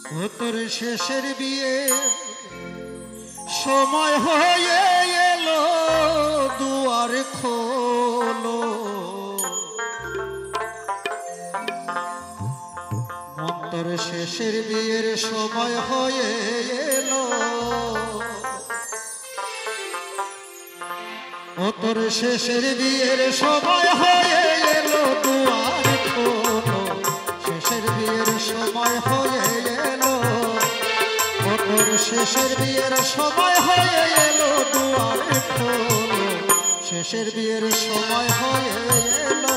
তোর শেষের বিয়ে সময় হয়ে এলো, দুয়ার খোলো। তোর শেষের বিয়ের সময় হয়ে এলো, তোর শেষের বিয়ের সময় হয়ে এলো, দুয়ার খোলো। শেষের বিয়ের সময় হয়ে এলো, তোর শেষের বিয়ের সময় হয়ে এলো, দুয়ার খোলো। শেষের বিয়ের সময় হয়ে এলো।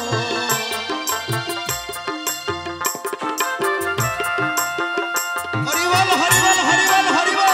হরিবল হরিবল হরিবল হরিবল।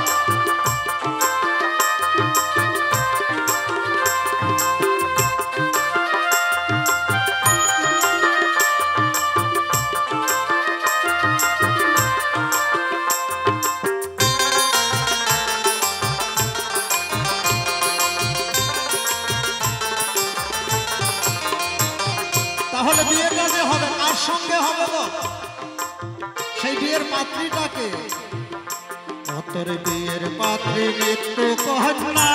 তাহলে বিয়েটা যে হবে কার সঙ্গে হবে গো? সেই বিয়ের পাত্রীটাকে। তোর বিয়ের পাত্রী মৃত্যু কন্যা,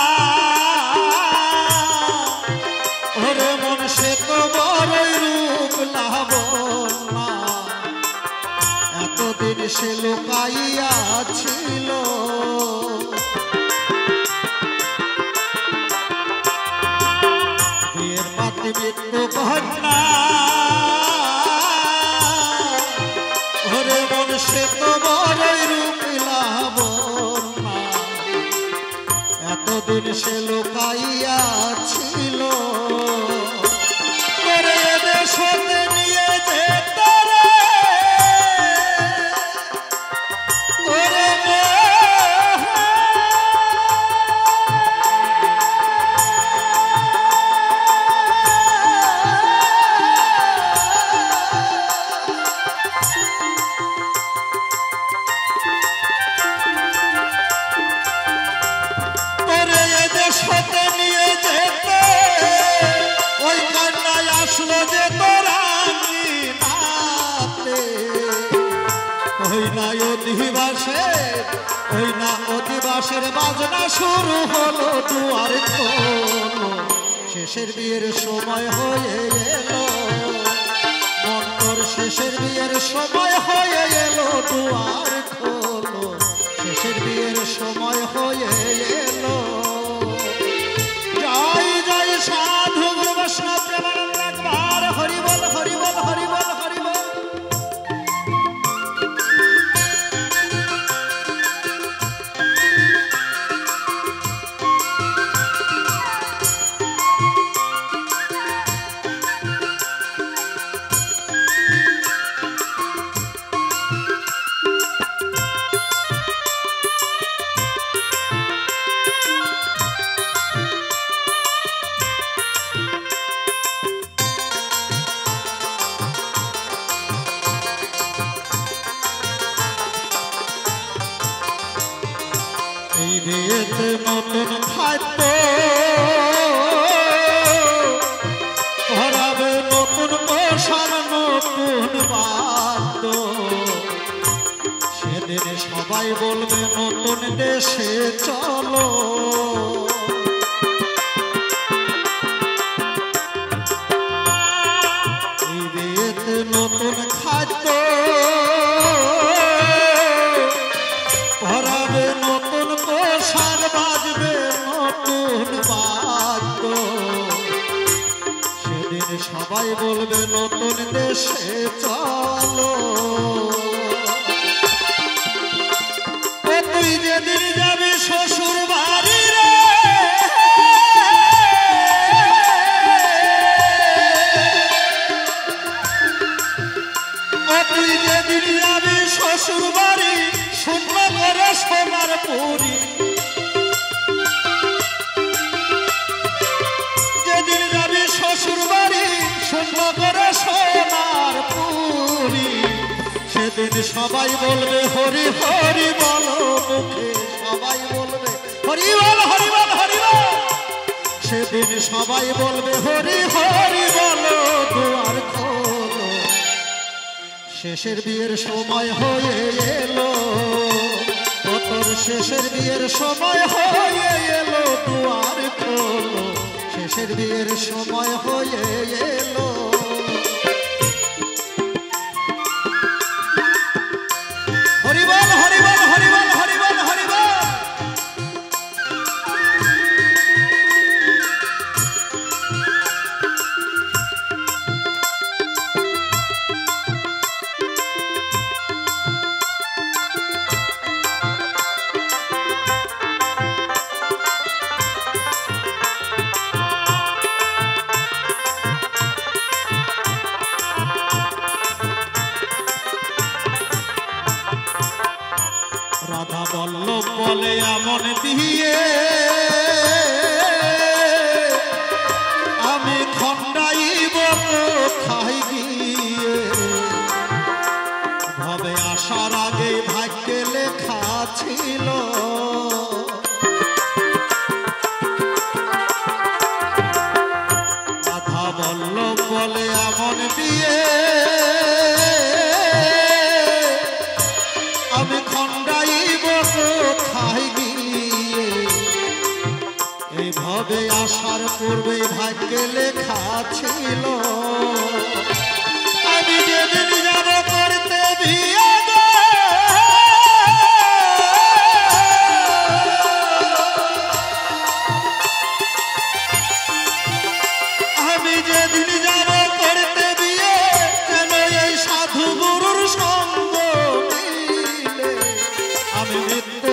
ওরে মন সে তো বড়ই রূপ লাবণ্যা। এতদিন সে লুকাইয়া ছিল, বিয়ের পাত্রী মৃত্যু কন্যা, ওরে মন সে তো বড়ই রূপ লাবণ্যা। এতদিন সে লুকাইয়া ছিল, তোরে দেশতে নিয়ে যেত রে, ওরে দেশতে নিয়ে যেতে, ওই কন্যায় আসলো যে তোরা নাতে। ওই না অধিবাসে, ওই না অধিবাসের বাজনা শুরু হলো, দুয়ার খোলো। শেষের বিয়ের সময় হয়ে এলো, মন্তর শেষের বিয়ের সময় হয়ে এলো, দুয়ার খোলো। শেষের বিয়ের সময় হয়ে এলো। জয় জয় সাধু গুরু বৈষ্ণব প্রেমানন্দ একবার হরিবল হরিবল হরিবল হরিবল। এই বিয়েতে নতুন খাদ্য ভরাবে, নতুন পোশাক নতুন বাদ্য। সেদিন সবাই বলবে নতুন দেশে চলো। এই বিয়েতে নতুন খাদ্য ভরাবে, নতুন পোশাক বাজবে, নতুন বাদ্য। সেদিন সবাই বলবে নতুন দেশে চলো। তুই যেদিন যাবি শ্বশুর বাড়ি রে, তুই যেদিন যাবি শ্বশুর বাড়ি, শূন্য করে সোনার পুরি। যেদিন যাবি শ্বশুর বাড়ি, শূন্য করে সোনার পুরি। সেদিন সবাই বলবে হরি হরি বলো মুখে, সবাই বলবে হরি বল হরি বল হরি বল। সেদিন সবাই বলবে হরি হরি বলো, দুয়ার খোলো। শেষের বিয়ের সময় হয়ে এলো, ও তোর শেষের বিয়ের সময় হয়ে এলো, দুয়ার খোলো, শেষের বিয়ের সময় হয়ে এলো। হরিবল হরিবল হরিবল হরিবল হরিবল। রাধা বল্লভ বলে এমন দিয়ে আমি খন্ডাইব কোথায় গিয়ে, ভবে আসার আগে ভাগ্যে লেখা ছিল, রাধা বল্লভ বলে এমন দিয়ে আমি খন্ডাইব কোথায় গিয়ে, এইভাবে আসার পূর্বে ভাগ্যে লেখা ছিল, আমি যেদিন যাব করতে বিয়ে গো, আমি যেদিন যাব করতে বিয়ে, কেন এই সাধু গুরুর সঙ্গ নিলে, আমি মৃত্যু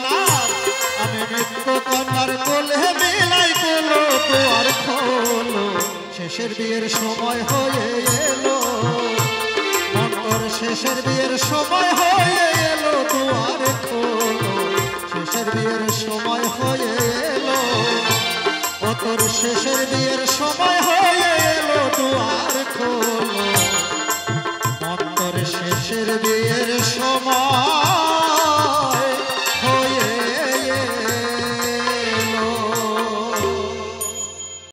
কন্যার কোলে মিলাই কোলো, দুয়ার খোলো, শেষের বিয়ের সময় হয়ে এলো, মন্তর শেষের বিয়ের সময় হয়ে এলো, দুয়ার খোলো, শেষের বিয়ের সময় হয়ে এলো, ও তোর শেষের বিয়ের সময় হয়ে এলো, দুয়ার খোলো।